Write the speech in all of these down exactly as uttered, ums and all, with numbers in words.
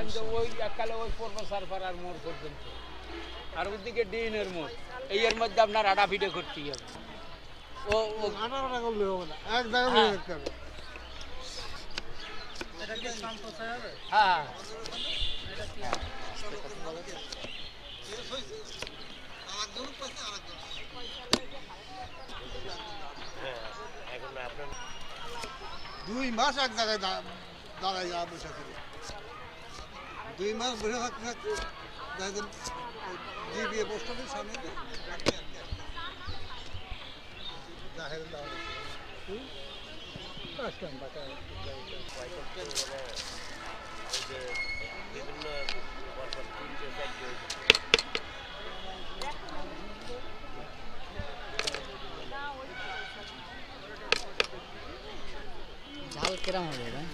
Line তো ওই এককালে ওই পূর্ব সারপাড়ার মোড় পর্যন্ত, আর ওদিকে ডিনের মোড়, এই এর মধ্যে আপনার আড়া ফিটে করতেই হবে। ও ও আটা আটা করলে হবে না, এক জায়গায় রাখতে হবে। এটা কি সম্প্রচার হবে? হ্যাঁ এটা কি দুই মাস এক জায়গায় দাঁড়াই যা বসে ছিল, দুই মাস বসে থাকতে থাকতে দেখেন জিবিএ পোস্ট অফিস সামনে ঝাল কিরম হবে এটা?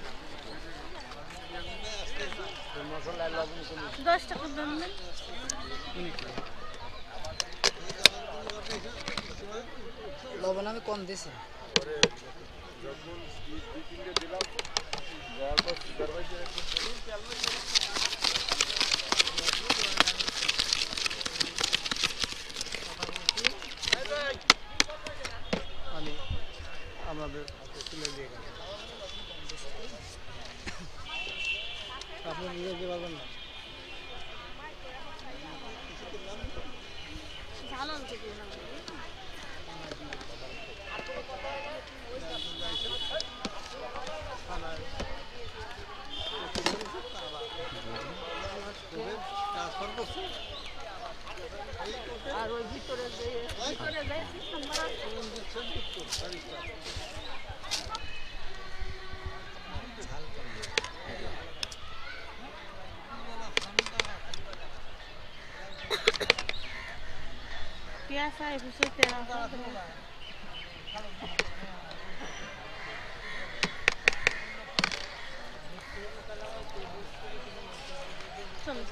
মশলা লবণ কোনো দশ টাকা দাম দেন। লবণ আমি কম দিছি। আমি আমাদের তুলে দিয়ে গেলাম। আপনি নিয়ে যেতে পারবেন না? ঝাল আনতে দিলাম। ট্রান্সফার করছে আর ওই ভিতরে যে ভিতরে যে সিস্টেম করা পেঁয়াজ আর ভুসি তেল চলো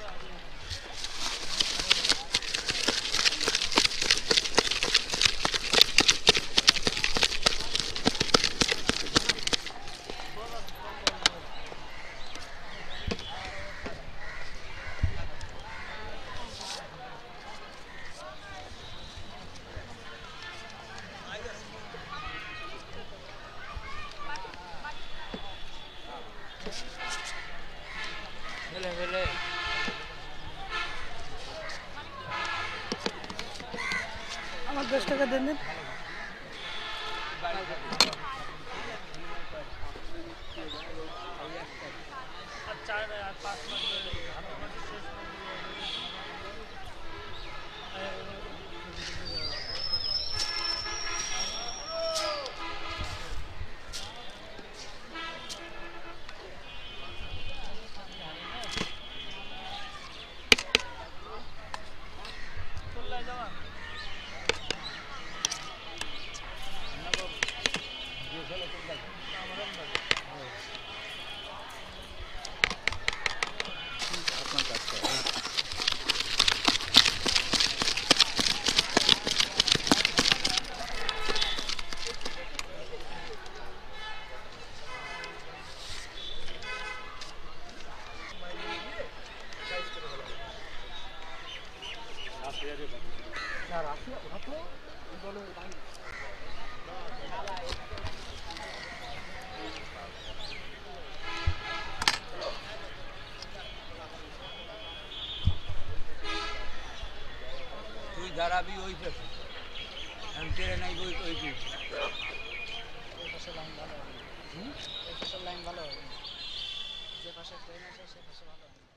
ফেলে ফেলে আমার দশ টাকা দেন দেন। তুই দাঁড়াবি ওই পাশে, আমি টেরে নাই ওই ওই দিকে। এই পাশে লাইন ভালো হবে। হুম? এই পাশে লাইন ভালো হবে। যে পাশে ট্রেন আছে সে পাশে ভালো হবে।